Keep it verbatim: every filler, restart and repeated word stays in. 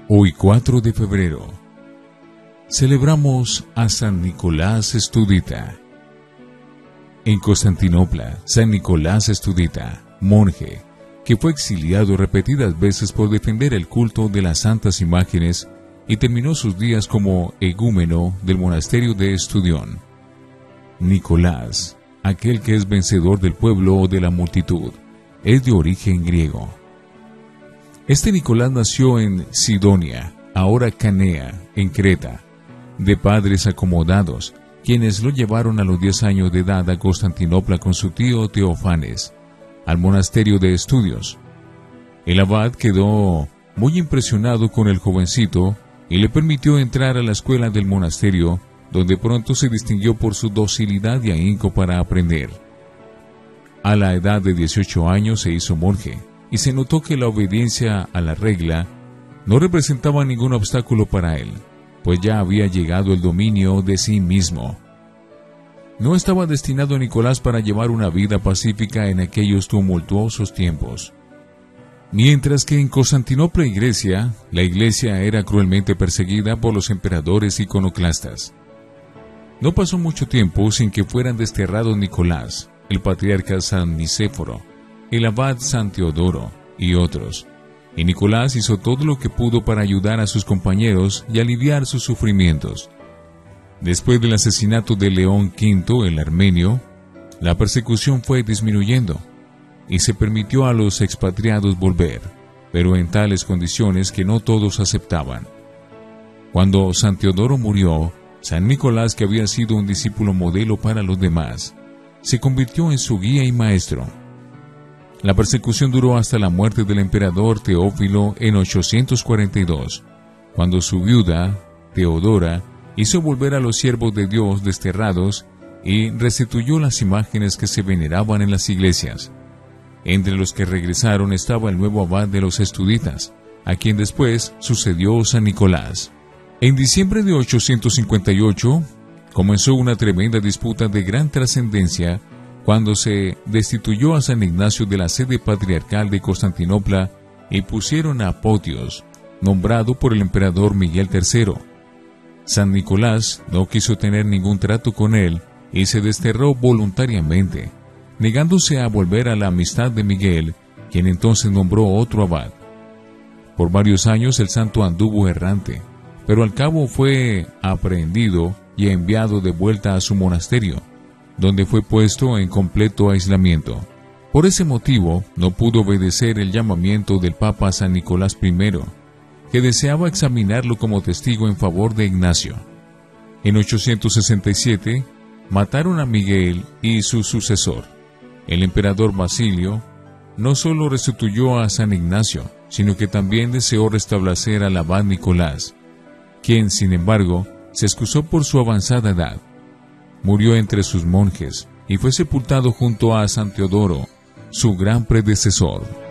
Hoy, cuatro de febrero, celebramos a San Nicolás Estudita. En Constantinopla, San Nicolás Estudita, monje, que fue exiliado repetidas veces por defender el culto de las santas imágenes y terminó sus días como egúmeno del monasterio de Estudión. Nicolás, aquel que es vencedor del pueblo o de la multitud, es de origen griego. Este Nicolás nació en Sidonia, ahora Canea, en Creta, de padres acomodados, quienes lo llevaron a los diez años de edad a Constantinopla con su tío Teofanes, al monasterio de Estudios. El abad quedó muy impresionado con el jovencito y le permitió entrar a la escuela del monasterio, donde pronto se distinguió por su docilidad y ahínco para aprender. A la edad de dieciocho años se hizo monje, y se notó que la obediencia a la regla no representaba ningún obstáculo para él, pues ya había llegado el dominio de sí mismo. No estaba destinado Nicolás para llevar una vida pacífica en aquellos tumultuosos tiempos. Mientras que en Constantinopla y Grecia, la iglesia era cruelmente perseguida por los emperadores iconoclastas. No pasó mucho tiempo sin que fueran desterrados Nicolás, el patriarca San Nicéforo, el abad San Teodoro y otros, y Nicolás hizo todo lo que pudo para ayudar a sus compañeros y aliviar sus sufrimientos. Después del asesinato de León quinto el Armenio, la persecución fue disminuyendo, y se permitió a los expatriados volver, pero en tales condiciones que no todos aceptaban. Cuando San Teodoro murió, San Nicolás, que había sido un discípulo modelo para los demás, se convirtió en su guía y maestro. La persecución duró hasta la muerte del emperador Teófilo en ochocientos cuarenta y dos, cuando su viuda, Teodora, hizo volver a los siervos de Dios desterrados y restituyó las imágenes que se veneraban en las iglesias. Entre los que regresaron estaba el nuevo abad de los estuditas, a quien después sucedió San Nicolás. En diciembre de ochocientos cincuenta y ocho, comenzó una tremenda disputa de gran trascendencia cuando se destituyó a San Ignacio de la sede patriarcal de Constantinopla y pusieron a Apotios, nombrado por el emperador Miguel tercero. San Nicolás no quiso tener ningún trato con él y se desterró voluntariamente, negándose a volver a la amistad de Miguel, quien entonces nombró otro abad. Por varios años el santo anduvo errante, pero al cabo fue aprehendido y enviado de vuelta a su monasterio, donde fue puesto en completo aislamiento. Por ese motivo, no pudo obedecer el llamamiento del Papa San Nicolás primero, que deseaba examinarlo como testigo en favor de Ignacio. En ochocientos sesenta y siete, mataron a Miguel y su sucesor. El emperador Basilio no solo restituyó a San Ignacio, sino que también deseó restablecer al abad Nicolás, quien, sin embargo, se excusó por su avanzada edad. Murió entre sus monjes y fue sepultado junto a San Teodoro, su gran predecesor.